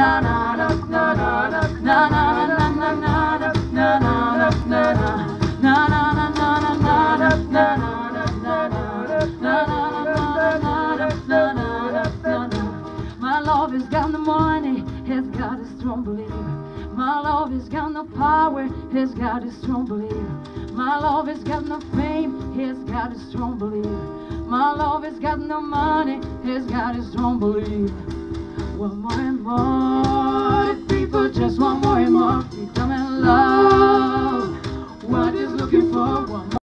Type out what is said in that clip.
My love has got no money, has got a strong belief. My love has got no power, has got a strong belief. My love has got no fame, has got a strong belief. My love has got no money, has got a strong belief. One more and more, people just want more and more freedom and love. What is looking for one more?